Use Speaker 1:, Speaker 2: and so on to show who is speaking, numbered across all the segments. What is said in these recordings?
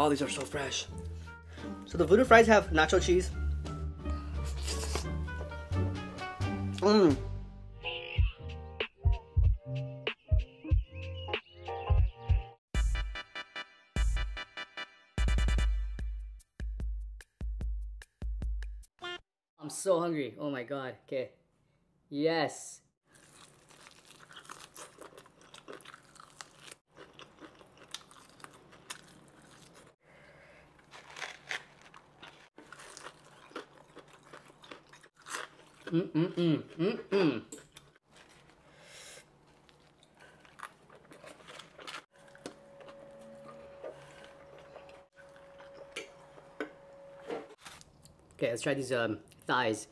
Speaker 1: Oh, these are so fresh. So the voodoo fries have nacho cheese. Mmm. I'm so hungry. Oh my god. Okay. Yes. Mm-mm-mm. Okay, let's try these thighs.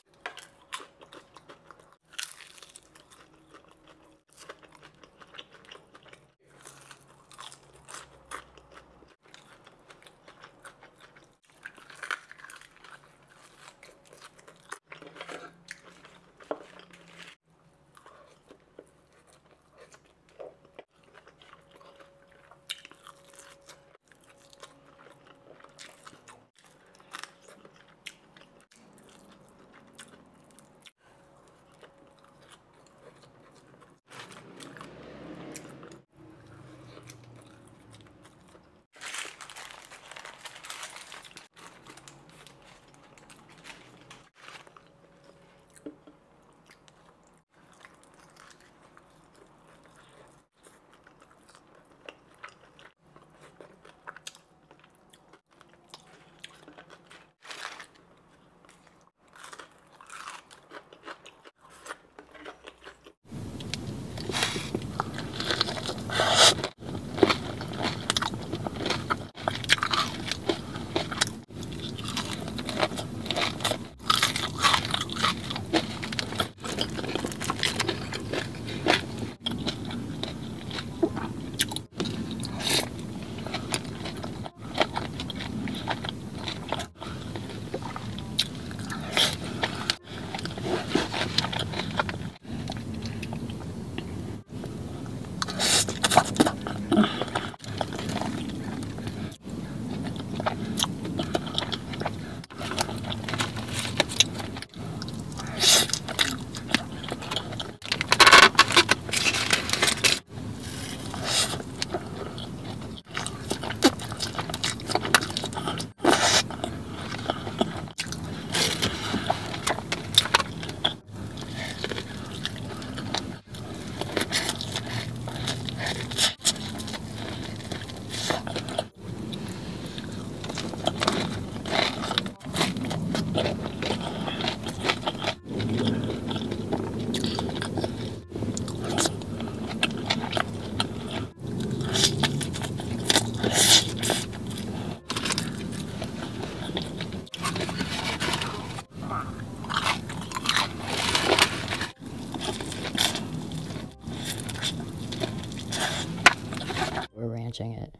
Speaker 1: We're ranching it.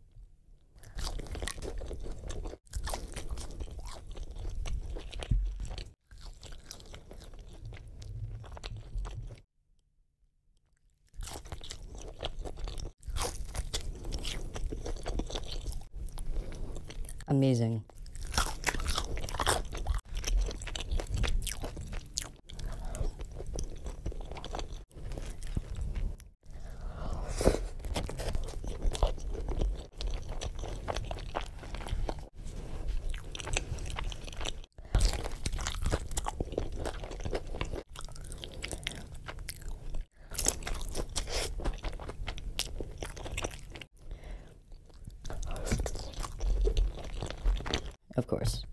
Speaker 1: Amazing. Of course.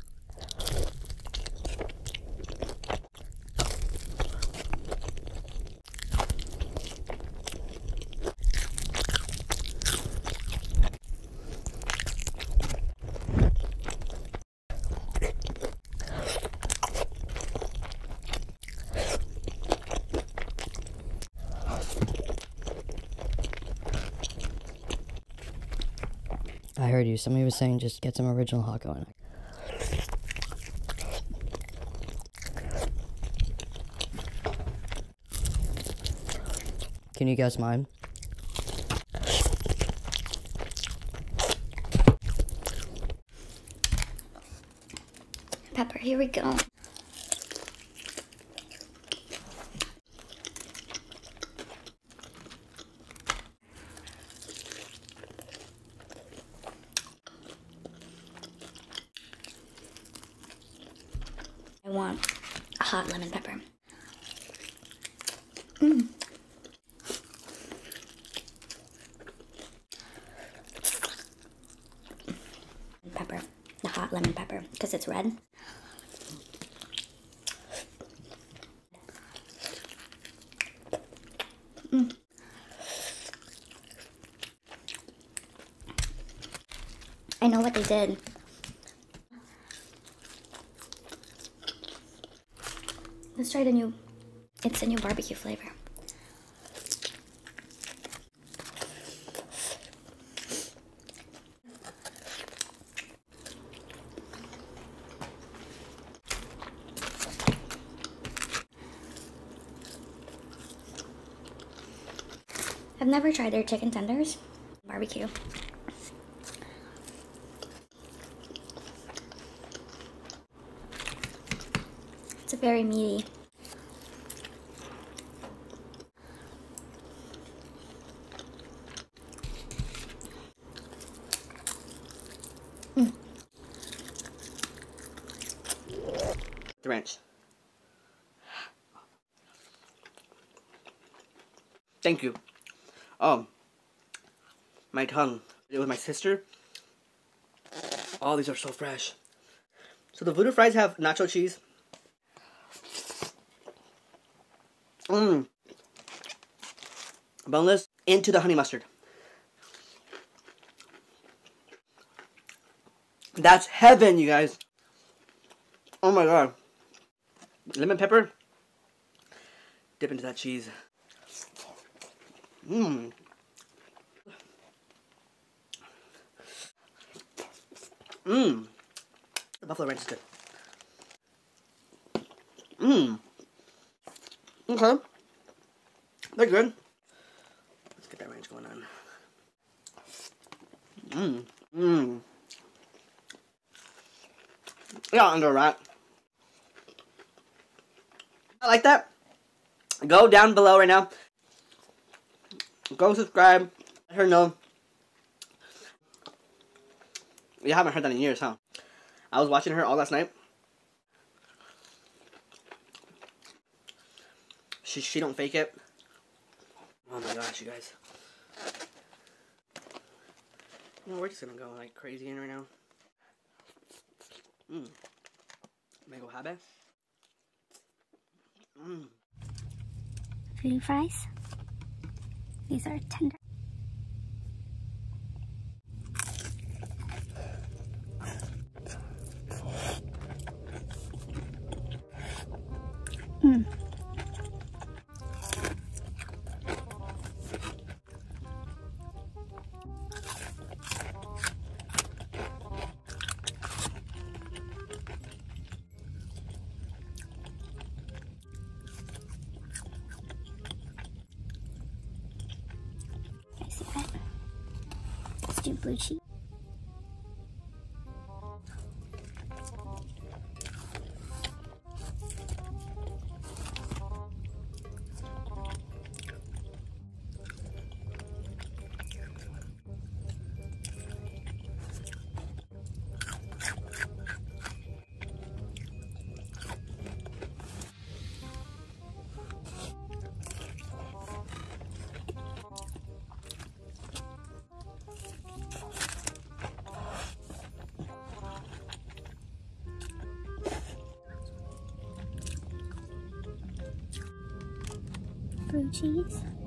Speaker 1: I heard you. Somebody was saying just get some original hot going. Can you guess mine?
Speaker 2: Here we go. I want a hot lemon pepper. Pepper, the hot lemon pepper, because it's red. I know what they did. Let's try it's a new barbecue flavor. I've never tried their chicken tenders barbecue. It's very meaty.
Speaker 3: The ranch. Thank you. My tongue. It was my sister. Oh, these are so fresh. So the voodoo fries have nacho cheese. Boneless into the honey mustard. That's heaven, you guys. Oh my god. Lemon pepper. Dip into that cheese. The buffalo ranch is good. Okay. They're good. Let's get that ranch going on. Yeah, under a rat. I like that. Go down below right now. Go subscribe. Let her know. You haven't heard that in years, huh? I was watching her all last night. She don't fake it. Oh my gosh, you guys. You know, we're just gonna go like crazy in right now. Mango habe.
Speaker 2: Voodoo fries. These are tender. Let's do blue cheese. Blue cheese.